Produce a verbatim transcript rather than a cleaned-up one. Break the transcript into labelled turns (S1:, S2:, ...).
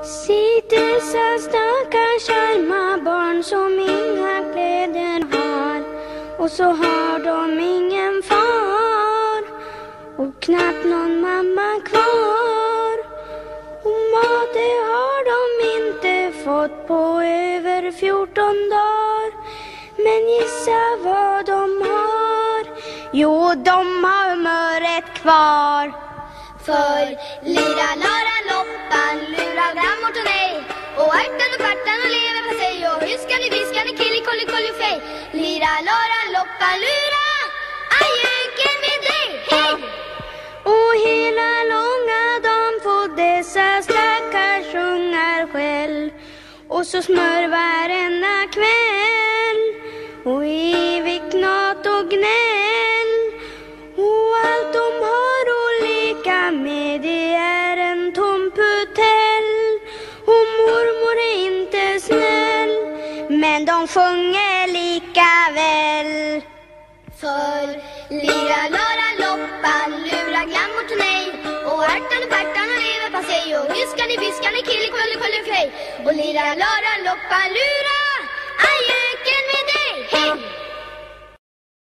S1: Sitter så stackars arma barn som inga kläder har, och så har de ingen far och knappt någon mamma kvar. Och mat det har de inte fått på över fjorton dagar. Men gissa vad de har? Jo, de har humöret kvar.
S2: För lira, lara, loppan, lura, grammort och nej, och ärtan och kvartan och lever på sig, och hyskan i viskan i killi, kolli, kolli, fej. Lira, lara, loppan, lura, ajöken med dig, hej!
S1: Och hela långa dagen får dessa stackars ungar skäll, och så smör varenda kväll, och evigt knat och gnäll. Och allt de har att leka med, det är en tom putell. Och mormor är inte snäll, men de sjunger lika väl.
S2: För lira, lara, loppan, lura, glammort och nej, och ärtan och kvartan och lever på sig, och hyskan i viskan i killi, kolli, kolli, fej. Och lira, lara, loppan, lura,